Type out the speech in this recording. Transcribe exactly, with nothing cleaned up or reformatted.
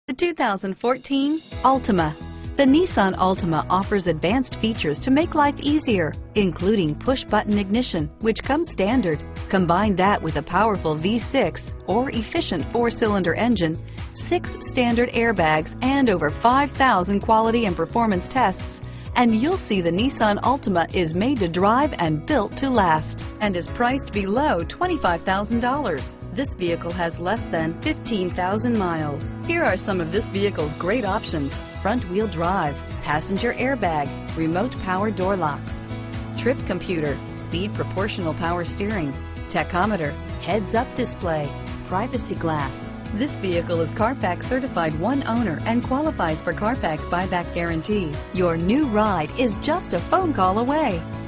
The two thousand fourteen Altima. The Nissan Altima offers advanced features to make life easier, including push-button ignition, which comes standard. Combine that with a powerful V six or efficient four-cylinder engine, six standard airbags, and over five thousand quality and performance tests, and you'll see the Nissan Altima is made to drive and built to last, and is priced below twenty-five thousand dollars. This vehicle has less than fifteen thousand miles. Here are some of this vehicle's great options: front-wheel drive, passenger airbag, remote power door locks, trip computer, speed proportional power steering, tachometer, heads-up display, privacy glass. This vehicle is Carfax certified one owner and qualifies for Carfax buyback guarantee. Your new ride is just a phone call away.